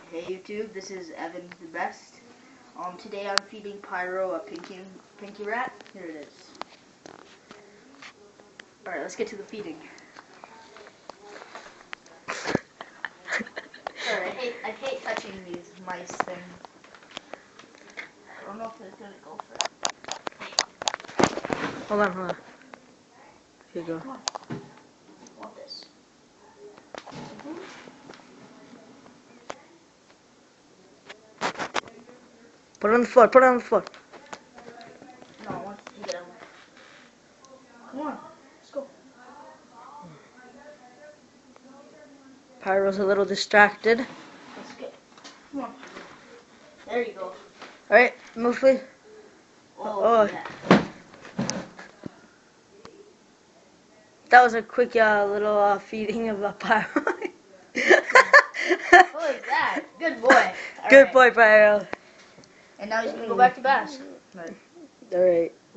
Hey YouTube, this is Evan the Best. Today I'm feeding Pyro a pinky rat. Here it is. Alright, let's get to the feeding. Alright, I hate touching these mice things. I don't know if it's gonna go for it. Hold on. Here you go. Come on. I want this. Put it on the floor. Put it on the floor. No, I want to take it out. Come on, let's go. Pyro's a little distracted. Let's get. Come on. There you go. Alright, move please. Oh. Yeah. That was a quick little feeding of Pyro. What was that? Good boy. Good boy, Pyro. And now he's gonna go back to bask. Alright.